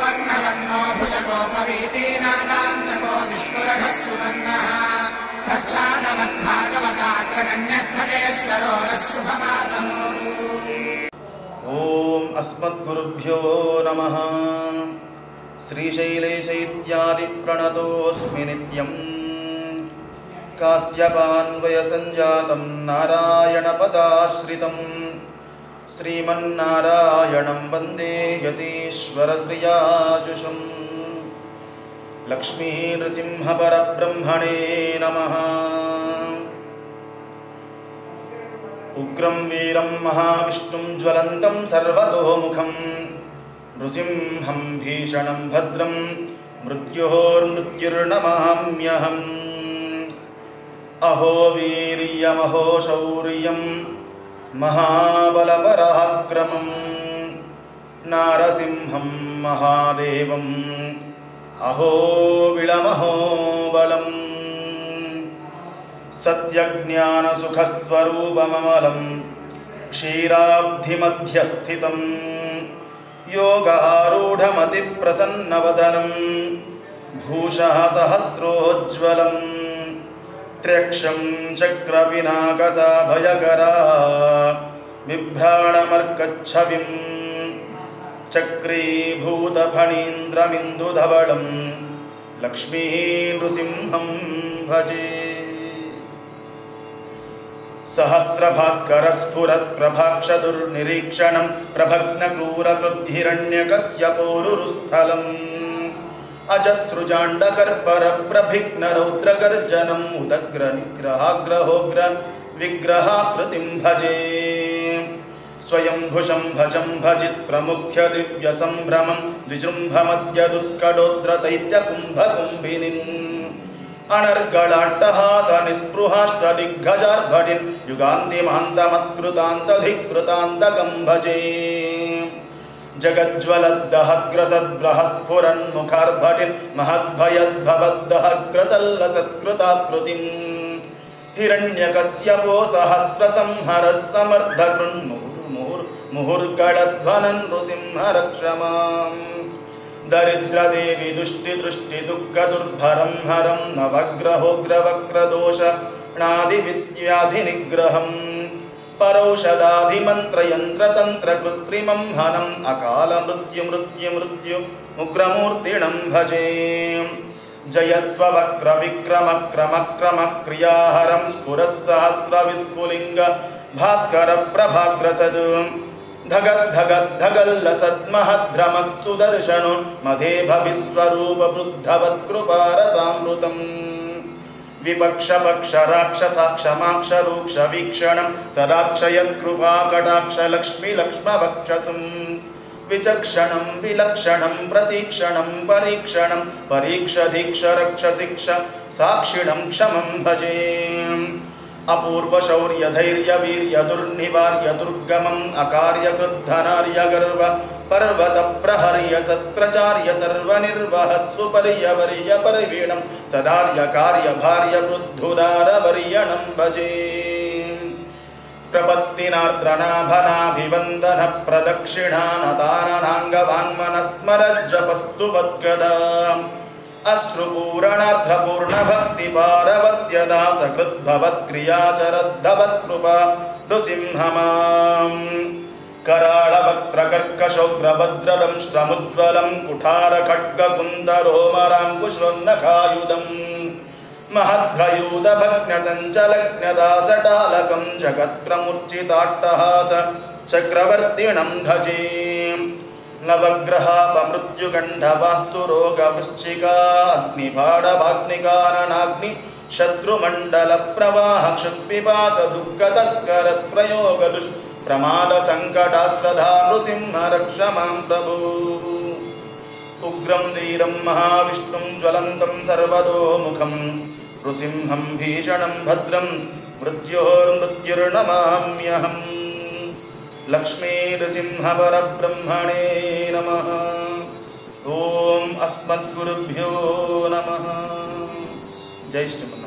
वर्णवन्नो भुजगोपवीतीनागान्तको विष्णुरघः सुवर्णः प्रह्लादमद्भागवताग्रगण्यध्वजेश्वरो नः शुभमातनोतु। ओम अस्मद्गुरुभ्यो नमः। श्रीशैलेशैत्यादि प्रणतोऽस्मि नित्यम्। कास्यपान्वयसञ्जातं नारायणपदाश्रितं श्रीमन्नारायणं वन्दे यतीश्वरश्रियाजुषम्। लक्ष्मीनृसिंहपरब्रह्मणे नमः। उग्रं वीरं महाविष्णुं ज्वलन्तं सर्वतोमुखं नृसिंहं भीषणं भद्रं मृत्योर्मृत्युर्नमाम्यहम्। अहो वीर्यमहो शौर्यं महाबलपराक्रमं नारसिंहं महादेवम् अहो विलमहो बलम्। सत्यज्ञानसुखस्वरूपममलं क्षीराब्धिमध्यस्थितं योगारूढमतिप्रसन्नवदनं भूषः सहस्रोज्ज्वलं त्र्यक्षं चक्रपिनाकसाभयकरा बिभ्राणमर्कच्छविं चक्रीभूतफणीन्द्रमिन्दुधवलं लक्ष्मीनृसिंहं भजे। सहस्रभास्करस्फुरत्प्रभाक्षदुर्निरीक्षणं प्रभग्नक्रूरकृद्धिरण्यकस्यपोरुरुस्थलम् अजस्रुजाण्डकर्परप्रभिघ्नरौद्रगर्जनम् उदग्रनिग्रहाग्रहोग्र विग्रहाकृतिं भजे। स्वयंभुषं भजं भजित्प्रमुख्य दिव्यसम्भ्रमं द्विजृम्भमद्यदुत्कटोद्रदैत्यकुम्भकुम्भिनीम् अनर्गलाट्टहासनिस्पृहाष्टदिग्गजार्भटिन् युगान्तिमान्तमत्कृतान्तधिकृतान्तकं भजे। जगज्ज्वलद्दहग्रसद्बृहस्फुरन्मुखार्भटिन् महद्भयद्भवद्दहग्रसल्लसत्कृताकृतिम् हिरण्यकस्यपो सहस्रसंहरः समर्थकृन्मुहुर्मुहुर्गळध्वनन् नृसिंह माम्। दरिद्रदेवि दुष्टिदुष्टिदुःखदुर्भरं हरं नवग्रहोग्रवक्रदोषणादिविद्याधिनिग्रहं परौषधाधिमन्त्रयन्त्रतन्त्रकृत्रिमं हनम् अकालमृत्युमृत्युमृत्युमुग्रमूर्तिणं भजे। जयत्ववक्रविक्रमक्रमक्रमक्रियाहरं स्फुरत्सहस्रविस्फुलिङ्ग भास्करप्रभाग्रसद् धगद्धगद्धगल्लसद्महद्भ्रमस्तुदर्शनो मधेभविस्वरूपवृद्धवत्कृपारसामृतम् विपक्षपक्षराक्षसाक्षमाक्षरूक्षवीक्षणं सदाक्षयत्कृपाकटाक्षलक्ष्मीलक्ष्मवक्षसम् विचक्षणं विलक्षणं प्रतीक्षणं परीक्षणं परीक्षधीक्षरक्षशिक्ष साक्षिणं क्षमं भजे। अपूर्वशौर्यधैर्यवीर्यदुर्निवार्य दुर्गमम् अकार्यकृद्धनार्यगर्व पर्वतप्रहर्य सत्प्रचार्य सर्वनिर्वहः सुपर्यवर्य परिवीणं सदार्यकार्यभार्यवृद्धुरारवर्यणं भजे। प्रपत्तिनार्द्रनाभनाभिवन्दनः प्रदक्षिणानताननाङ्गवाङ्मनस्मरज्जपस्तु वद्गदा अश्रुपूरणार्धपूर्णभक्तिपारवस्य दासकृद्भवत्क्रियाचरद्धवत्कृपा नृसिंह माम्। कराळवक्त्रकर्कशोग्रभद्रं श्रमुज्ज्वलं कुठारखड्गकुन्दरोमराङ्कुशोन्नखायुधम् महद्भ्रयूतभग्नसञ्चलग्नदासटालकं जगत्प्रमुर्चिताट्टहास चक्रवर्तिणं भजे। नवग्रहापमृत्युगण्डवास्तुरोगवृश्चिकाग्निभाडवाग्निकाननाग्नि शत्रुमण्डलप्रवाह क्षुत्पिपासदुःखतस्करप्रयोगदुष्प्रमादसङ्कटात् सदा नृसिंह रक्ष मां प्रभु। उग्रं वीरं महाविष्णुं ज्वलन्तं सर्वतोमुखं नृसिंहं भीषणं भद्रं मृत्योर्मृत्युर्नमाम्यहम्। लक्ष्मीनृसिंहपरब्रह्मणे नमः। ओम अस्मद्गुरुभ्यो नमः। जय श्रीमन्।